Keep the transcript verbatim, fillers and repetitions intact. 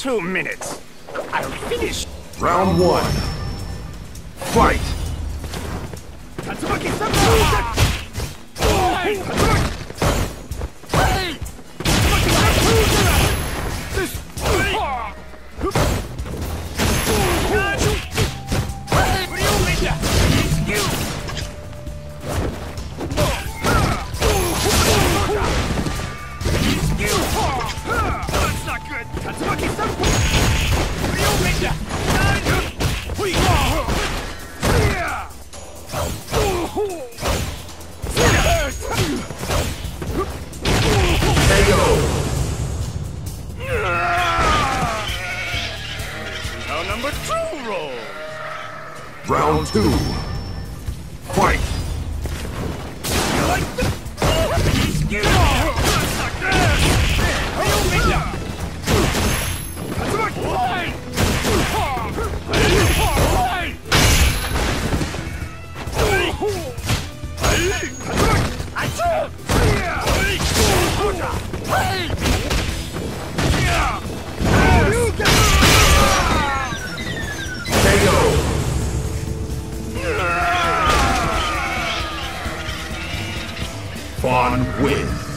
two minutes. I'll finish. Round one. Fight! Tatsumaki Samurai! Hey! Tatsumaki! Hey! Tatsumaki Samurai! This... Hey! What do you mean? It's you! It's you! That's not good! Tatsumaki Samurai! What do you mean? How number two rolls. Round two. Fight! You like the... You Fawn wins.